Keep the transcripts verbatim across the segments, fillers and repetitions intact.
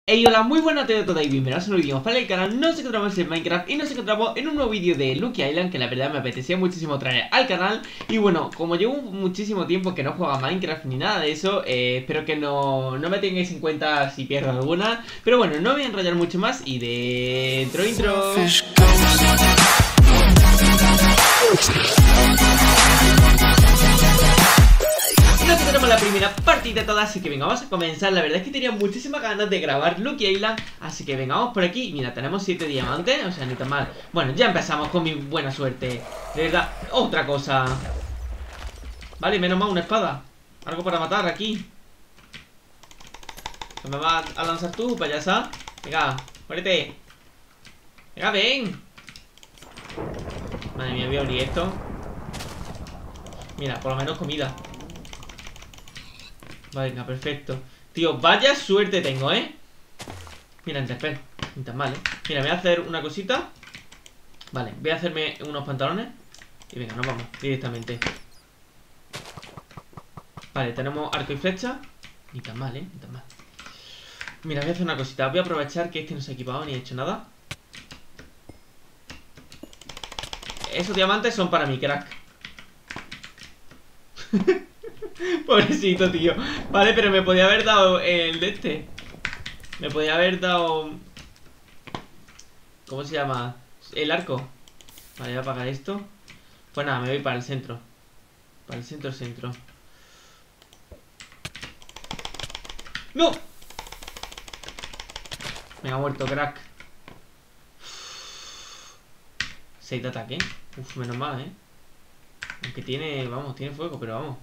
Hey, hola, muy buenas tardes a todos y bienvenidos a un nuevo vídeo para el canal. Nos encontramos en Minecraft y nos encontramos en un nuevo vídeo de Lucky Island, que la verdad me apetecía muchísimo traer al canal. Y bueno, como llevo muchísimo tiempo que no juego a Minecraft ni nada de eso, eh, espero que no, no me tengáis en cuenta si pierdo alguna. Pero bueno, no me voy a enrollar mucho más y dentro intro. Nos tenemos la primera partida de todas, así que venga, vamos a comenzar. La verdad es que tenía muchísimas ganas de grabar Lucky Island, así que venga, vamos por aquí. Mira, tenemos siete diamantes, o sea, ni tan mal. Bueno, ya empezamos con mi buena suerte. De verdad, otra cosa. Vale, menos mal una espada. Algo para matar aquí. ¿Me vas a lanzar tú, payasa? Venga, muérete. Venga, ven. Madre mía, voy a abrir esto. Mira, por lo menos comida. Venga, perfecto. Tío, vaya suerte tengo, ¿eh? Mira, Enderpearl, ni tan mal, ¿eh? Mira, voy a hacer una cosita. Vale, voy a hacerme unos pantalones. Y venga, nos vamos directamente. Vale, tenemos arco y flecha. Ni tan mal, ¿eh? Ni tan mal. Mira, voy a hacer una cosita. Voy a aprovechar que este no se ha equipado ni ha hecho nada. Esos diamantes son para mi crack. Pobrecito, tío. Vale, pero me podía haber dado el de este. Me podía haber dado... ¿Cómo se llama? El arco. Vale, voy a apagar esto. Pues nada, me voy para el centro. Para el centro, centro. ¡No! Me ha muerto, crack. seis de ataque. Uf, menos mal, eh. Aunque tiene, vamos, tiene fuego, pero vamos.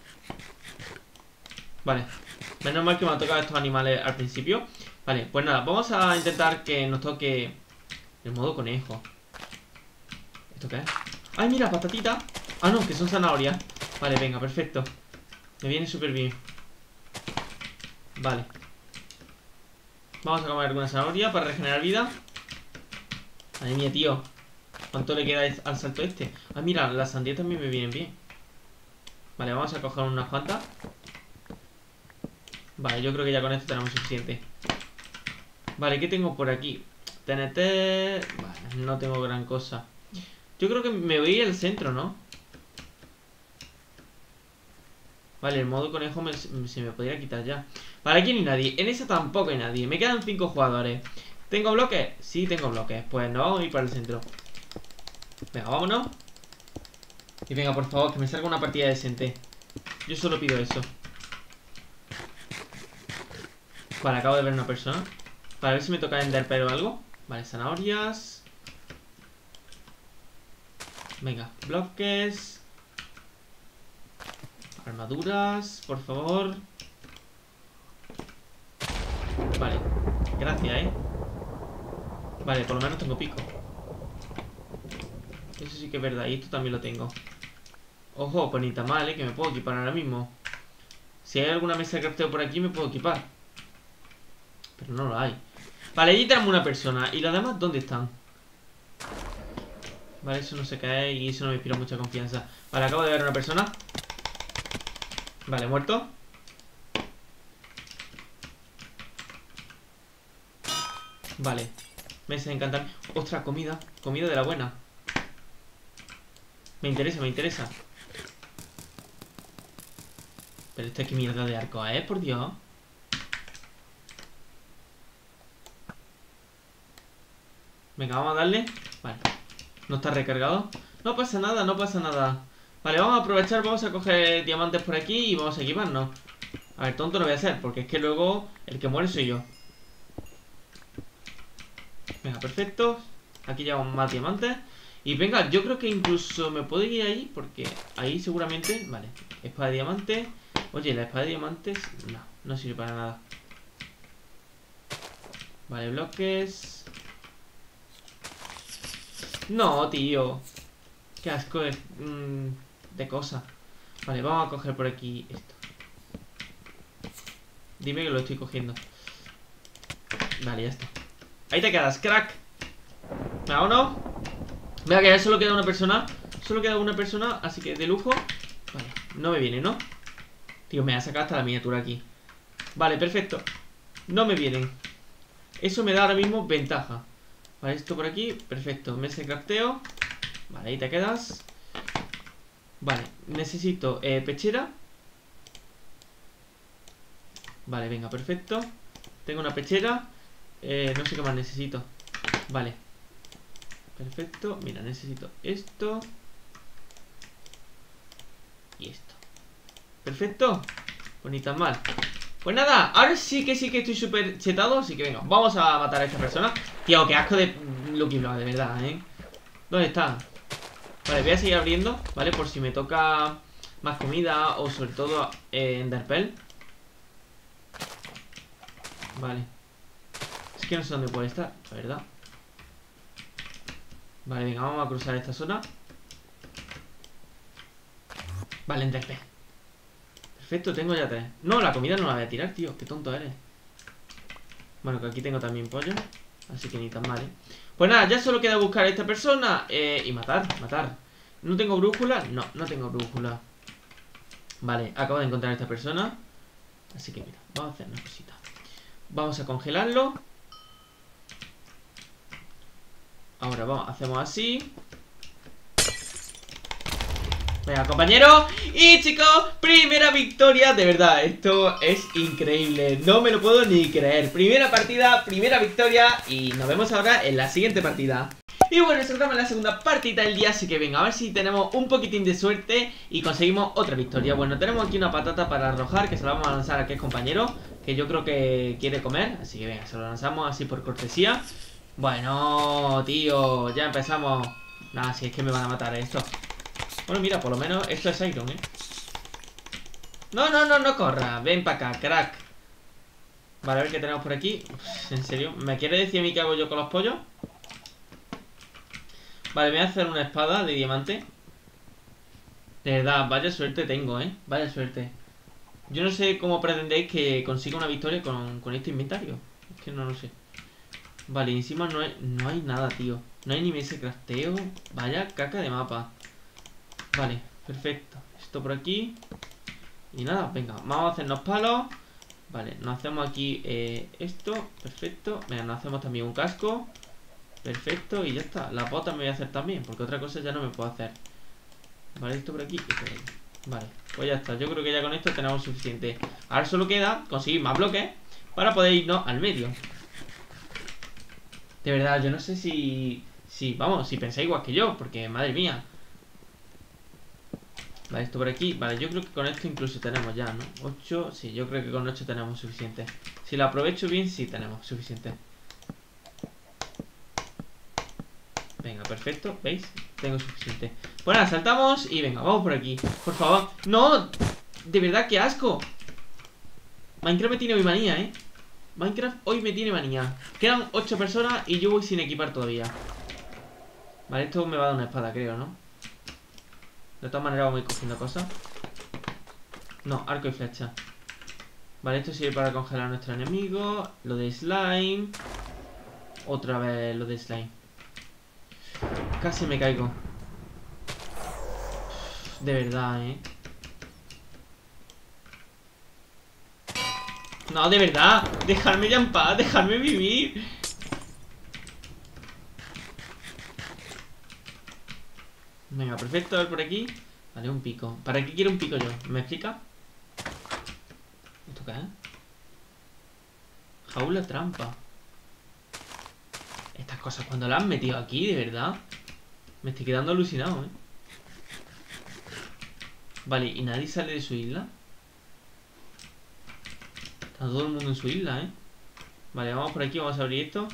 Vale, menos mal que me han tocado estos animales al principio. Vale, pues nada, vamos a intentar que nos toque el modo conejo. ¿Esto qué es? ¡Ay, mira, patatita! Ah, no, que son zanahorias. Vale, venga, perfecto. Me viene súper bien. Vale. Vamos a comer alguna zanahoria para regenerar vida. Madre mía, tío. ¿Cuánto le queda al salto este? Ah, mira, las sandías también me vienen bien. Vale, vamos a coger unas cuantas. Vale, yo creo que ya con esto tenemos suficiente. Vale, ¿qué tengo por aquí? T N T... Vale, no tengo gran cosa. Yo creo que me voy al centro, ¿no? Vale, el modo conejo me, se me podría quitar ya. Vale, aquí no hay nadie. En esa tampoco hay nadie. Me quedan cinco jugadores. ¿Tengo bloques? Sí, tengo bloques. Pues nos vamos a ir para el centro. Venga, vámonos. Y venga, por favor, que me salga una partida decente. Yo solo pido eso. Vale, acabo de ver una persona. Para ver si me toca Enderpearl o algo. Vale, zanahorias. Venga, bloques. Armaduras, por favor. Vale, gracias, eh. Vale, por lo menos tengo pico. Eso sí que es verdad, y esto también lo tengo. Ojo, pues ni tan mal, eh, que me puedo equipar ahora mismo. Si hay alguna mesa de crafteo por aquí me puedo equipar. Pero no lo hay. Vale, allí tenemos una persona. ¿Y los demás dónde están? Vale, eso no se cae y eso no me inspira mucha confianza. Vale, acabo de ver una persona. Vale, muerto. Vale, mesa de encantar. Ostras, comida. Comida de la buena. Me interesa, me interesa. Pero esta que mierda de arco, ¿eh? Por Dios. Venga, vamos a darle. Vale, no está recargado. No pasa nada, no pasa nada. Vale, vamos a aprovechar, vamos a coger diamantes por aquí y vamos a equiparnos. A ver, tonto no voy a ser, porque es que luego el que muere soy yo. Venga, perfecto. Aquí llevamos más diamantes. Y venga, yo creo que incluso me puedo ir ahí, porque ahí seguramente... Vale, espada de diamante. Oye, la espada de diamantes... No, no sirve para nada. Vale, bloques. No, tío. Qué asco de, mmm, de cosa. Vale, vamos a coger por aquí esto. Dime que lo estoy cogiendo. Vale, ya está. Ahí te quedas, crack. Vámonos. Venga, que ya solo queda una persona. Solo queda una persona, así que de lujo. Vale, no me viene, ¿no? Tío, me ha sacado hasta la miniatura aquí. Vale, perfecto. No me vienen. Eso me da ahora mismo ventaja. Vale, esto por aquí, perfecto. Mesa de crafteo. Vale, ahí te quedas. Vale, necesito eh, pechera. Vale, venga, perfecto. Tengo una pechera. eh, No sé qué más necesito. Vale, perfecto, mira, necesito esto y esto. Perfecto, pues ni tan mal. Pues nada, ahora sí que sí que estoy súper chetado. Así que venga, vamos a matar a esta persona. Tío, qué asco de Lucky Block, de verdad, ¿eh? ¿Dónde está? Vale, voy a seguir abriendo, ¿vale? Por si me toca más comida o sobre todo eh, Enderpearl. Vale. Es que no sé dónde puede estar, la verdad. Vale, venga, vamos a cruzar esta zona. Vale, Enderpearl. Perfecto, tengo ya tres. No, la comida no la voy a tirar, tío. Qué tonto eres. Bueno, que aquí tengo también pollo. Así que ni tan mal, ¿eh? Pues nada, ya solo queda buscar a esta persona eh, y matar, matar. ¿No tengo brújula? No, no tengo brújula. Vale, acabo de encontrar a esta persona. Así que mira, vamos a hacer una cosita. Vamos a congelarlo. Ahora vamos, hacemos así. Venga, compañero. Y chicos, primera victoria. De verdad, esto es increíble. No me lo puedo ni creer. Primera partida, primera victoria. Y nos vemos ahora en la siguiente partida. Y bueno, estamos en la segunda partida del día. Así que venga, a ver si tenemos un poquitín de suerte y conseguimos otra victoria. Bueno, tenemos aquí una patata para arrojar, que se la vamos a lanzar a aquel compañero, que yo creo que quiere comer. Así que venga, se lo lanzamos así por cortesía. Bueno, tío, ya empezamos. Nada, si es que me van a matar esto. Bueno, mira, por lo menos esto es Iron, ¿eh? No, no, no, no corra. Ven para acá, crack. Vale, a ver qué tenemos por aquí. Uf, ¿en serio? ¿Me quiere decir a mí qué hago yo con los pollos? Vale, voy a hacer una espada de diamante. De verdad, vaya suerte tengo, ¿eh? Vaya suerte. Yo no sé cómo pretendéis que consiga una victoria con, con este inventario. Es que no lo sé. Vale, encima no hay, no hay nada, tío. No hay ni mesa de crafteo. Vaya caca de mapa. Vale, perfecto. Esto por aquí. Y nada, venga, vamos a hacernos palos. Vale, nos hacemos aquí eh, esto. Perfecto. Venga, nos hacemos también un casco. Perfecto, y ya está. La bota me voy a hacer también, porque otra cosa ya no me puedo hacer. Vale, esto por aquí, esto por aquí. Vale, pues ya está. Yo creo que ya con esto tenemos suficiente. Ahora solo queda conseguir más bloques para poder irnos al medio. De verdad, yo no sé si... Si, vamos, si pensáis igual que yo, porque madre mía. Vale, esto por aquí. Vale, yo creo que con esto incluso tenemos ya, ¿no? ocho, sí, yo creo que con ocho tenemos suficiente. Si lo aprovecho bien, sí tenemos suficiente. Venga, perfecto, ¿veis? Tengo suficiente. Pues nada, saltamos y venga, vamos por aquí. Por favor, ¡no! De verdad, qué asco. Minecraft me tiene hoy manía, ¿eh? Minecraft hoy me tiene manía. Quedan ocho personas y yo voy sin equipar todavía. Vale, esto me va a dar una espada, creo, ¿no? De todas maneras vamos a ir cogiendo cosas. No, arco y flecha. Vale, esto sirve para congelar a nuestro enemigo. Lo de slime. Otra vez lo de slime. Casi me caigo. De verdad, ¿eh? No, de verdad. Dejadme ya en paz, dejadme vivir. Venga, perfecto, a ver por aquí. Vale, un pico. ¿Para qué quiero un pico yo? ¿Me explica? ¿Esto qué es? Jaula trampa. Estas cosas cuando las han metido aquí, de verdad. Me estoy quedando alucinado, ¿eh? Vale, ¿y nadie sale de su isla? Está todo el mundo en su isla, ¿eh? Vale, vamos por aquí, vamos a abrir esto.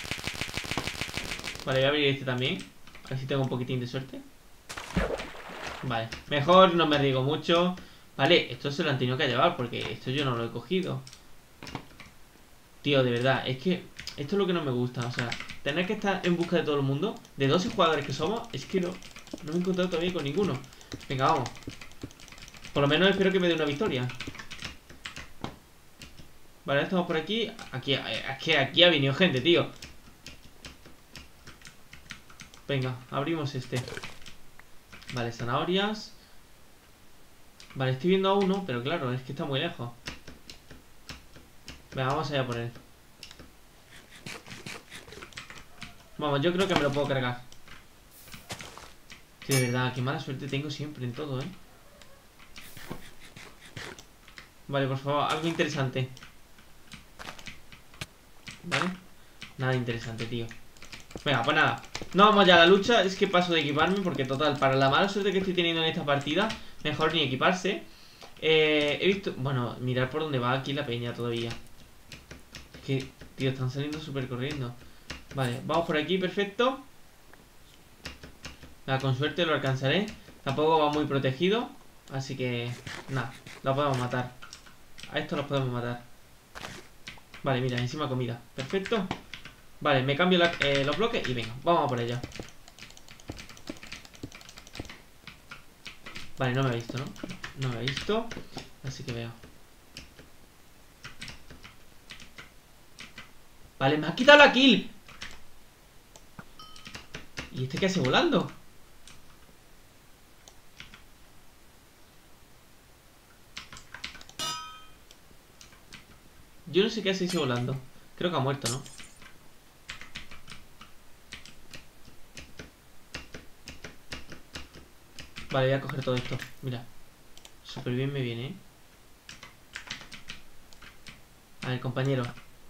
Vale, voy a abrir este también. A ver si tengo un poquitín de suerte. Vale, mejor no me riego mucho. Vale, esto se lo han tenido que llevar porque esto yo no lo he cogido. Tío, de verdad, es que esto es lo que no me gusta. O sea, tener que estar en busca de todo el mundo. De doce jugadores que somos, es que no, no me he encontrado todavía con ninguno. Venga, vamos. Por lo menos espero que me dé una victoria. Vale, estamos por aquí. Aquí, es que aquí ha venido gente, tío. Venga, abrimos este. Vale, zanahorias. Vale, estoy viendo a uno, pero claro, es que está muy lejos. Venga, vamos allá por él. Vamos, yo creo que me lo puedo cargar. Sí, de verdad, qué mala suerte tengo siempre en todo, ¿eh? Vale, por favor, algo interesante. Vale. Nada interesante, tío. Venga, pues nada, no vamos ya a la lucha. Es que paso de equiparme porque total, para la mala suerte que estoy teniendo en esta partida, mejor ni equiparse. eh, He visto, bueno, mirar por dónde va aquí la peña todavía. Es que, tío, están saliendo súper corriendo. Vale, vamos por aquí, perfecto. Nada, con suerte lo alcanzaré. Tampoco va muy protegido, así que, nada, lo podemos matar. A estos los podemos matar. Vale, mira, encima comida, perfecto. Vale, me cambio la, eh, los bloques y venga, vamos a por ello. Vale, no me ha visto, ¿no? No me ha visto, así que veo. Vale, me ha quitado la kill. ¿Y este qué hace volando? Yo no sé qué hace ese volando. Creo que ha muerto, ¿no? Vale, voy a coger todo esto. Mira, súper bien me viene, ¿eh? A ver, compañero,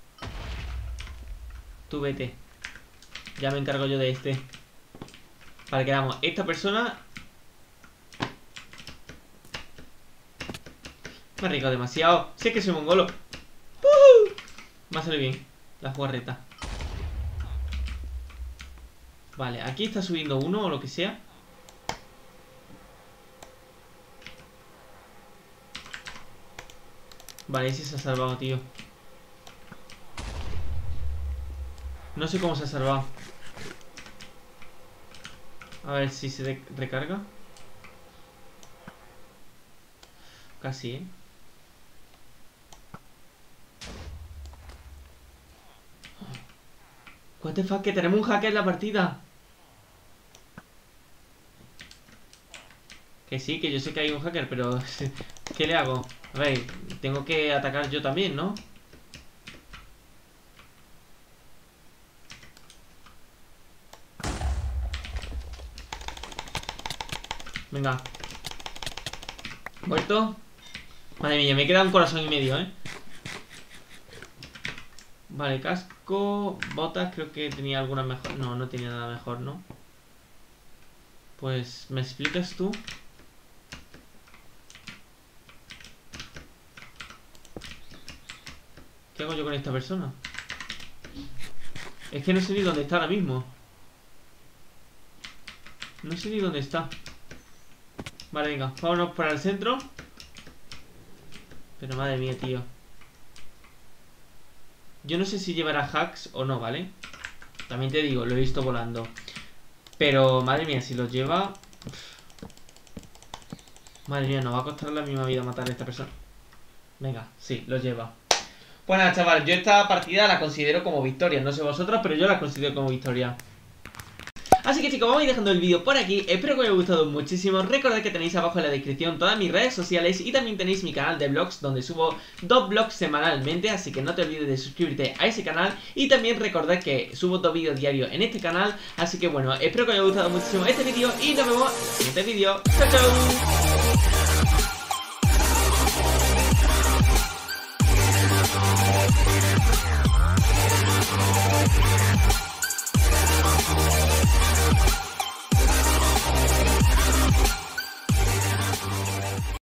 tú vete. Ya me encargo yo de este. Vale, quedamos. Esta persona me ha arriesgado demasiado. Sé que soy mongolo. ¡Uh! Me ha salido bien la jugarreta. Vale, aquí está subiendo uno o lo que sea. Vale, ese se ha salvado, tío. No sé cómo se ha salvado. A ver si se recarga. Casi, ¿eh? What the fuck, que tenemos un hacker en la partida. Que sí, que yo sé que hay un hacker, pero ¿qué le hago? A ver, tengo que atacar yo también, ¿no? Venga. ¿Muerto? Madre mía, me queda un corazón y medio, ¿eh? Vale, casco, botas, creo que tenía alguna mejor. No, no tenía nada mejor, ¿no? Pues, ¿me explicas tú? ¿Qué hago yo con esta persona? Es que no sé ni dónde está ahora mismo. No sé ni dónde está. Vale, venga, vámonos para el centro. Pero madre mía, tío. Yo no sé si llevará hacks o no, ¿vale? También te digo, lo he visto volando. Pero, madre mía, si los lleva... Madre mía, nos va a costar la misma vida matar a esta persona. Venga, sí, los lleva. Pues nada, chaval, yo esta partida la considero como victoria. No sé vosotros, pero yo la considero como victoria. Así que chicos, vamos a ir dejando el vídeo por aquí. Espero que os haya gustado muchísimo. Recordad que tenéis abajo en la descripción todas mis redes sociales. Y también tenéis mi canal de vlogs, donde subo dos vlogs semanalmente. Así que no te olvides de suscribirte a ese canal. Y también recordad que subo dos vídeos diarios en este canal. Así que bueno, espero que os haya gustado muchísimo este vídeo. Y nos vemos en el siguiente vídeo. ¡Chao, chao!